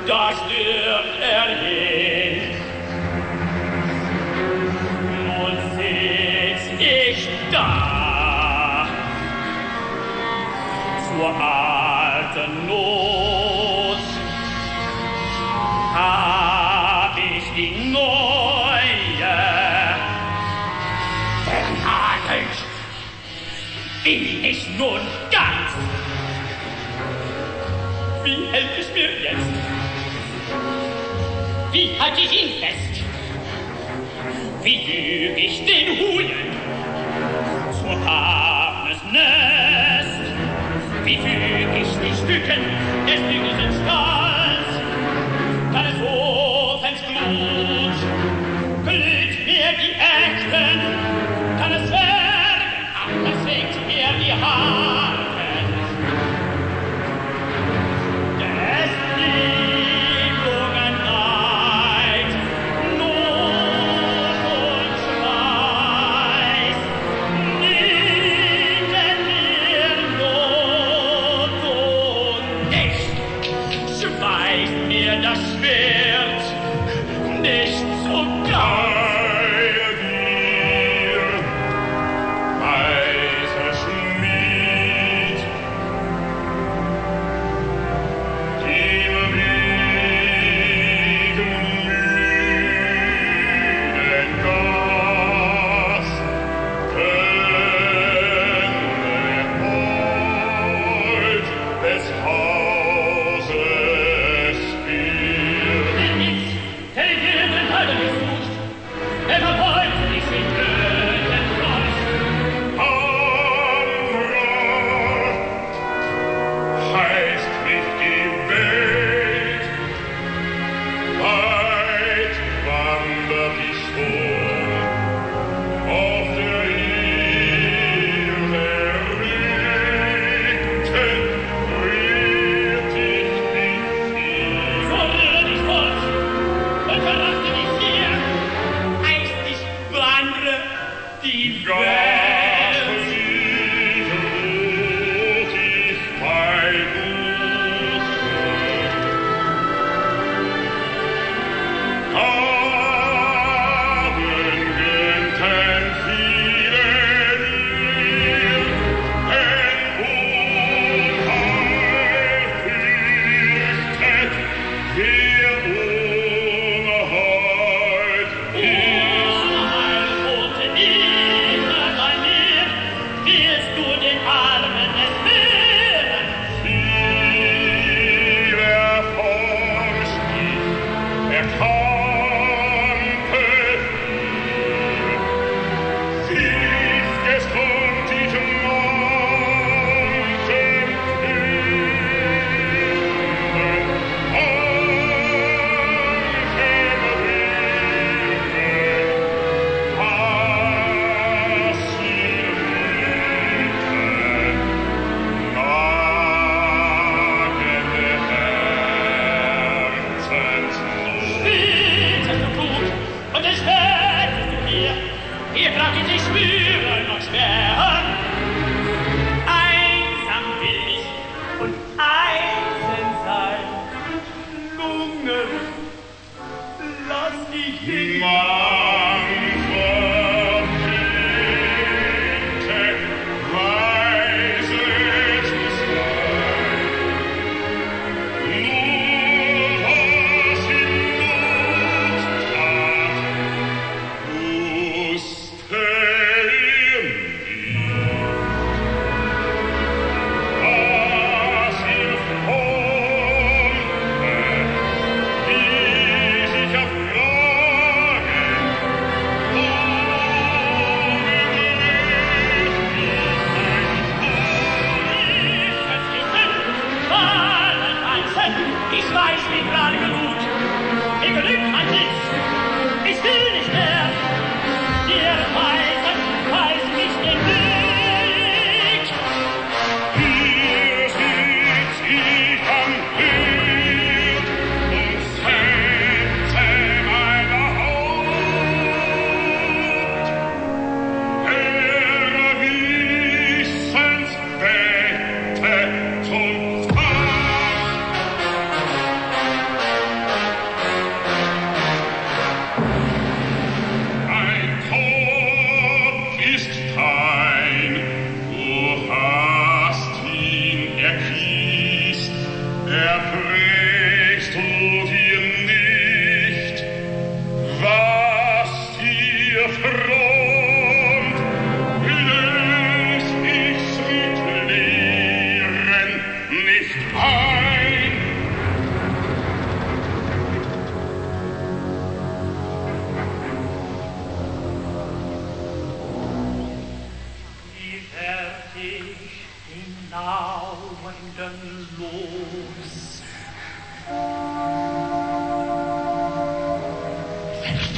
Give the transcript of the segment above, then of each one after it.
da stürmt hin. Nun sitz ich da, zur alten Not, hab ich die neue vernagelt. Bin ich nun ganz? Wie hält es mir jetzt? Wie halt ich ihn fest? Wie füg ich den Huhn zu Habens Nest? Wie füg ich die Stücken des Bügels Stalls? Kann es Ofens Glut? Glüht mir die Ächten? Kann es werden? Ach, das fängt mir die Haare.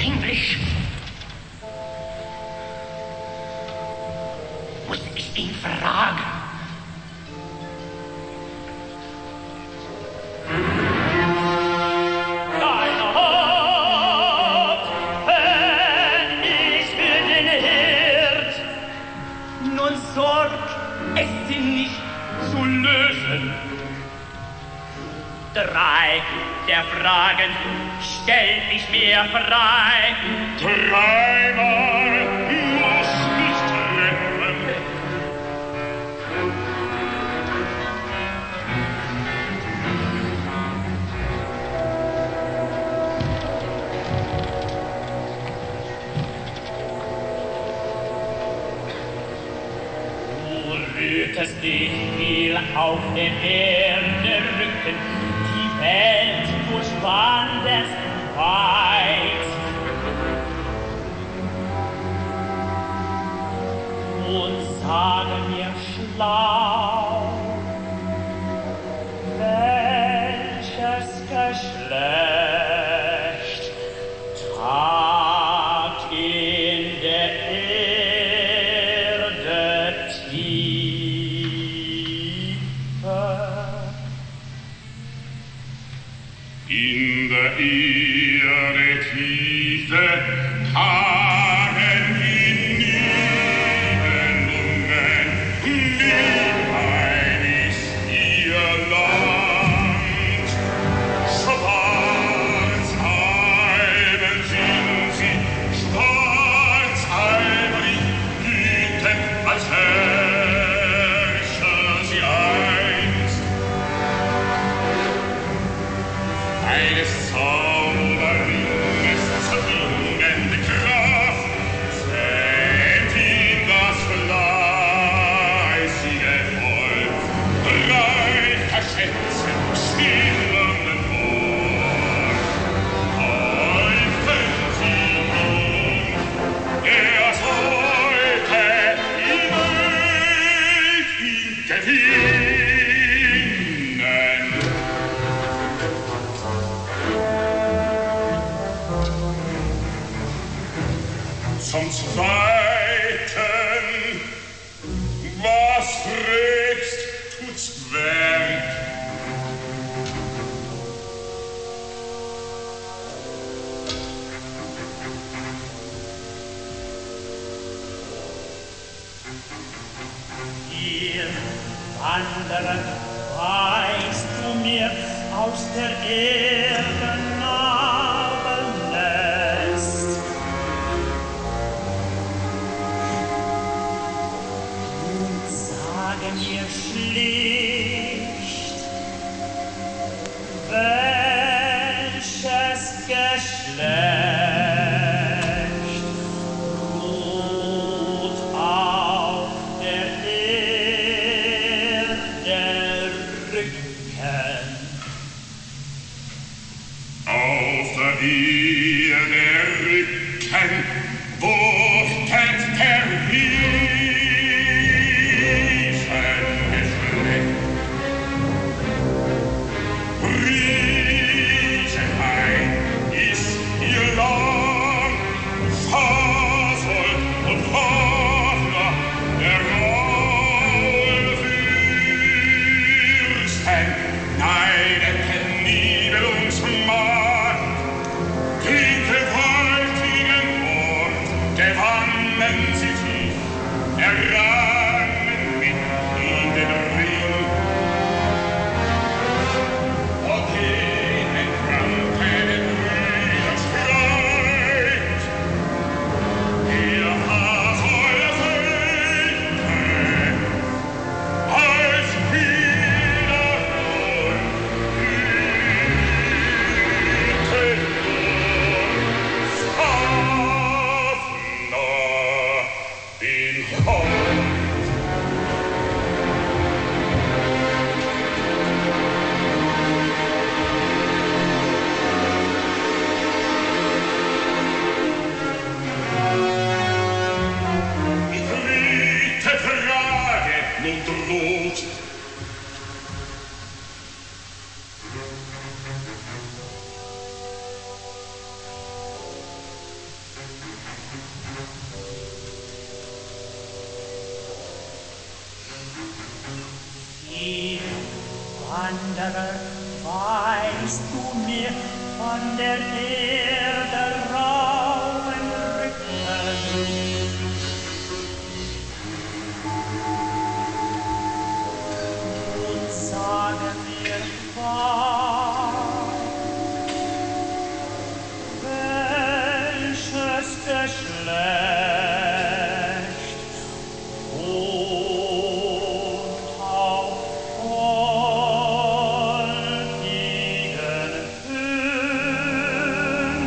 Englisch. Muss ich ihn fragen? Dein Haupt, wenn ich für den Herd, nun sorg, es sie nicht zu lösen. 3 der Fragen stell ich mir frei. 3-mal muss ich treffen. Du rührtest dich viel auf den Erdenrücken, die Welt durchwanderst weit. Und sage mir schlau, welches Geschlecht tagt in der Erde Tiefe. In der Erde Tiefe tagen die Nibelungen. Nibelheim ist ihr Land. Schwarzhalben sind sie, schwarzhalbrig wütend, als herrscher sie einst. Eines Zauberringes zwingende Kraft zählt ihm das fleißige Volk. Reicher Schätze, schillernden Ort. Häufen sie ihn, er sollte ihn gewinnen. Zum Zweiten, was fragst du Zwerg? Ihr Wanderer, weißt du mir aus der Erde Nabelnest? Und sage mir schlicht, welches Geschlecht ruht auf der Erde Rücken. Auf der Erde Rücken wuchtet der Riesengeschlecht. Riesenheim ist ihr Land, Fasold und Wagner, der Maulfürsten, neideten Nibelungsmann, den gewaltigen Ort gewannen sie tief, errangen mit in den Ring. Und Wanderer, weißt du mir von der Erde rauen Rücken? Und sage mir, welches Geschlecht und auf wolkigen Höhen,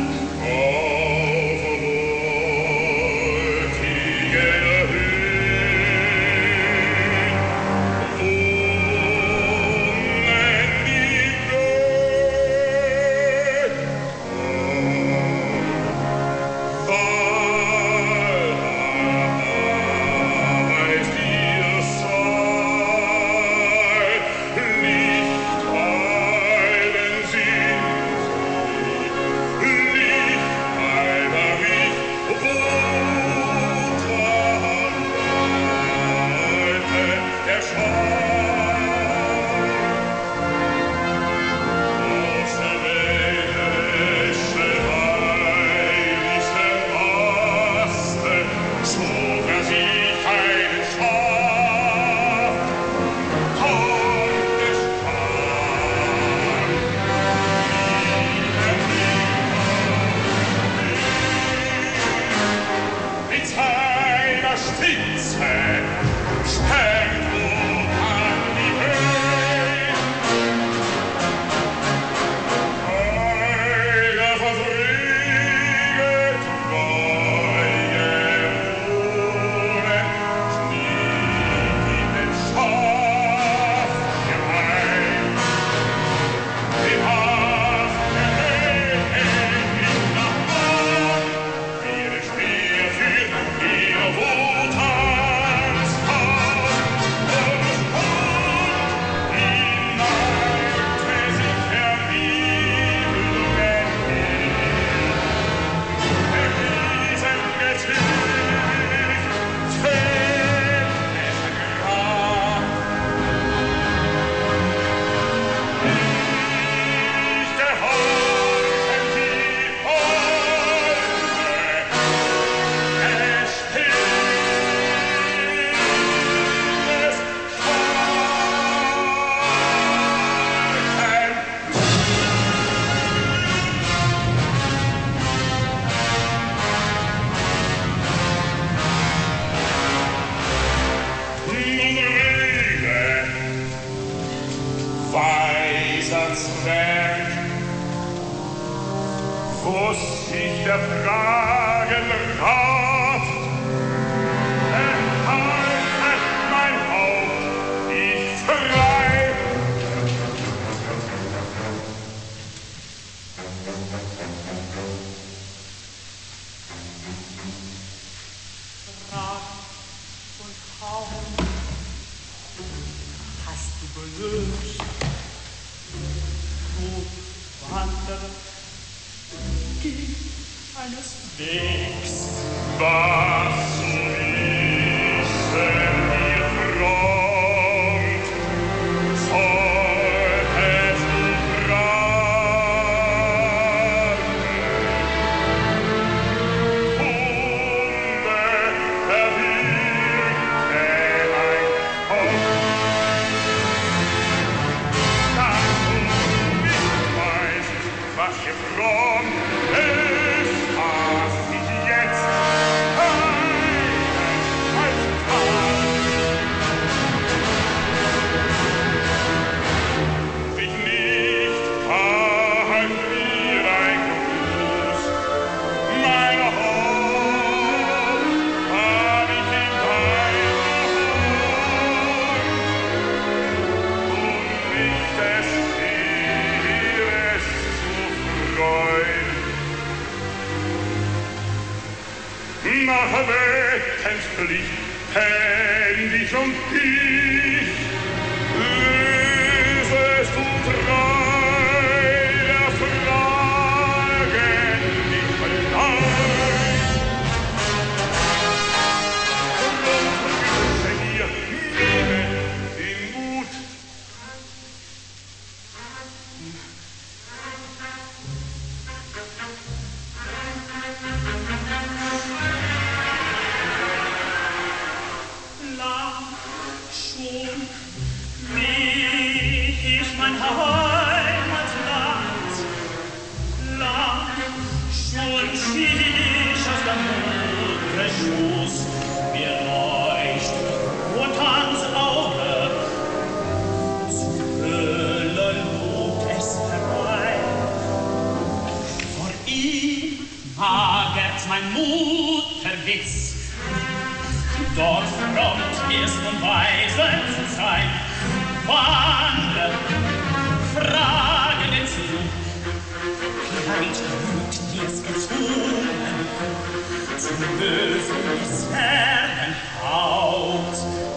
mein Mut verwiss. Dort frommt wirst nun weise zu sein, wandle, frage den Zug. Vielleicht wird dir's gezwungen, zum bösen Missherren Haupt.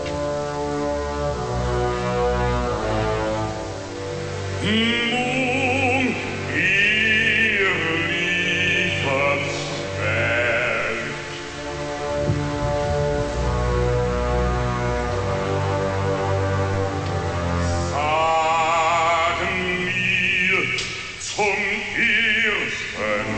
Nun, ihr liefert Werk. Sagen mir zum Ersten,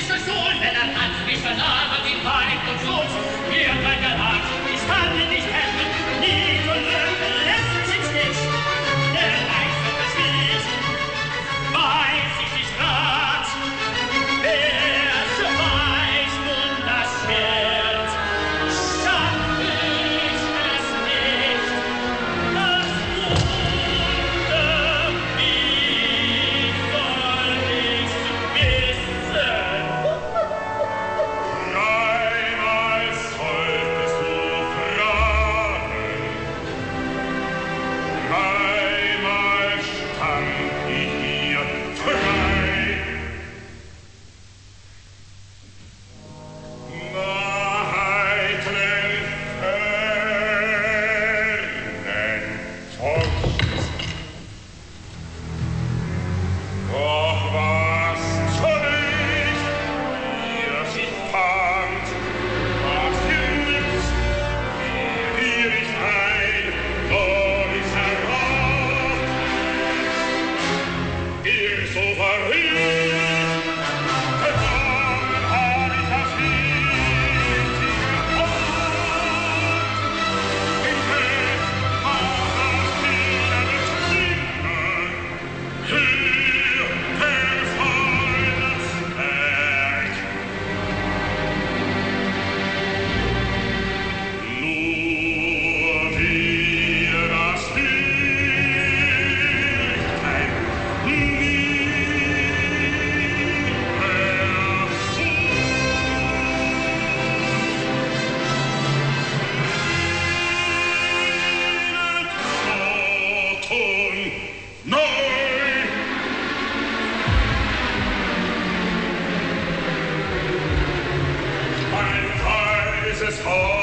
Nicht vernahmen die Wein und Schutz, mir mein Gerat, ich kann ihn nicht helfen. es Haus